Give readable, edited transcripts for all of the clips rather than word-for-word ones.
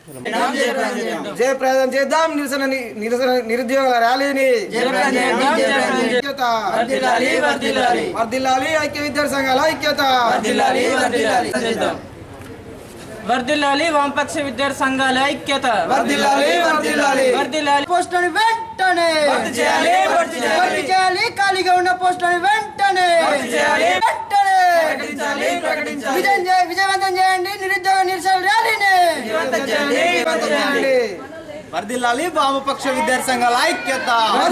జయప్రదం చేద్దాం నిరుద్యోగుల ర్యాలీని వర్ధిల్లాలి ఐక్య విద్యార్థి సంఘాల ఐక్యత వర్ధిల్లాలి వామపక్ష విద్యార్థి సంఘాల ఐక్యత వర్ధిల్లాలి పోస్టులను వెంటనే భర్తీ చేయాలి ఖాళీగా ఉన్న పోస్టులను వెంటనే విజయవంతం చేయండి నిరుద్యోగ నిరసన ర్యాలీని వర్ధిల్లాలి వామపక్ష విద్యార్థి సంఘాల ఐక్యత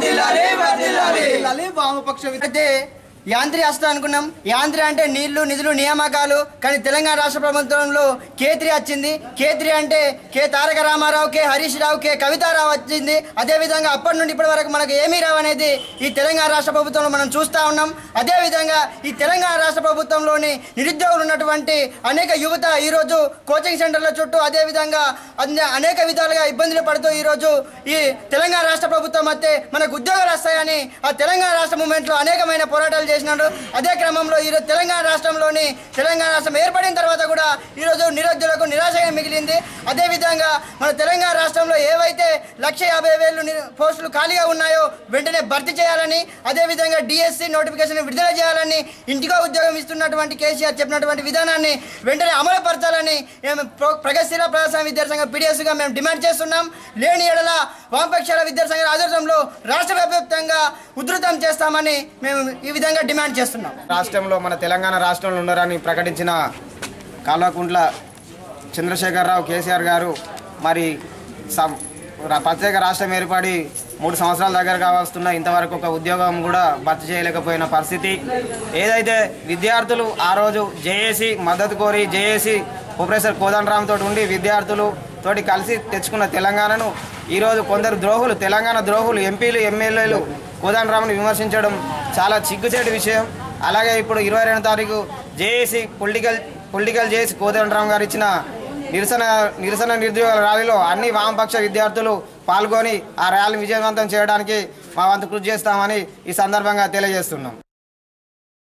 వామపక్ష అయితే యాంత్రి వస్తా అనుకున్నాం. యాంత్రి అంటే నీళ్లు నిధులు నియామకాలు. కానీ తెలంగాణ రాష్ట్ర ప్రభుత్వంలో K3 వచ్చింది. K3 అంటే K Taraka Ramarao, K Harish Rao, K Kavitharao వచ్చింది. అదేవిధంగా అప్పటి నుండి ఇప్పటి వరకు మనకు ఏమీ రావు అనేది ఈ తెలంగాణ రాష్ట్ర ప్రభుత్వంలో మనం చూస్తూ ఉన్నాం. అదేవిధంగా ఈ తెలంగాణ రాష్ట్ర ప్రభుత్వంలోని నిరుద్యోగులు ఉన్నటువంటి అనేక యువత ఈరోజు కోచింగ్ సెంటర్ల చుట్టూ అదేవిధంగా అనేక విధాలుగా ఇబ్బందులు పడుతూ ఈరోజు ఈ తెలంగాణ రాష్ట్ర ప్రభుత్వం అయితే మనకు ఉద్యోగాలు వస్తాయని ఆ తెలంగాణ రాష్ట్ర మూవ్మెంట్లో అనేకమైన పోరాటాలు చేసినాడు. అదే క్రమంలో ఈరోజు తెలంగాణ రాష్ట్రంలోని తెలంగాణ రాష్ట్రం ఏర్పడిన తర్వాత కూడా ఈరోజు నిరుద్యోగులకు నిరాశగా మిగిలింది. అదేవిధంగా మన తెలంగాణ రాష్ట్రంలో ఏవైతే 150,000 పోస్టులు ఖాళీగా ఉన్నాయో వెంటనే భర్తీ చేయాలని, అదేవిధంగా డిఎస్సి నోటిఫికేషన్ విడుదల చేయాలని, ఇంటికో ఉద్యోగం ఇస్తున్నటువంటి కేసీఆర్ చెప్పినటువంటి విధానాన్ని వెంటనే అమలుపరచాలని ప్రగతిశీల ప్రజాస్వామ్య విద్యార్థి సంఘం PDSగా మేము డిమాండ్ చేస్తున్నాం. లేని ఎడల వామపక్షాల విద్యార్థి సంఘాల ఆధ్వర్యంలో రాష్ట్ర వ్యాప్తంగా ఉధృతం చేస్తామని మేము ఈ విధంగా డిమాండ్ చేస్తున్నాం. రాష్ట్రంలో మన తెలంగాణ రాష్ట్రంలో ఉన్నారని ప్రకటించిన కల్వకుంట్ల చంద్రశేఖరరావు కేసీఆర్ గారు మరి ప్రత్యేక రాష్ట్రం ఏర్పడి 3 సంవత్సరాల దగ్గరగా వస్తున్న ఇంతవరకు ఒక ఉద్యోగం కూడా భర్తీ చేయలేకపోయిన పరిస్థితి. ఏదైతే విద్యార్థులు ఆ రోజు జేఏసీ మద్దతు కోరి జేఏసీ ప్రొఫెసర్ కోదండరామ్ తోటి ఉండి విద్యార్థులు తోటి కలిసి తెచ్చుకున్న తెలంగాణను ఈరోజు కొందరు ద్రోహులు, తెలంగాణ ద్రోహులు, ఎంపీలు ఎమ్మెల్యేలు కోదండరామ్ను విమర్శించడం చాలా సిగ్గుచేటు విషయం. అలాగే ఇప్పుడు 22వ తారీఖు జేఏసీ పొలిటికల్ జేఏసీ కోదండరామ్ గారు ఇచ్చిన నిరసన నిరుద్యోగుల ర్యాలీలో అన్ని వామపక్ష విద్యార్థులు పాల్గొని ఆ ర్యాలీని విజయవంతం చేయడానికి మా వంతు కృషి చేస్తామని ఈ సందర్భంగా తెలియజేస్తున్నాం.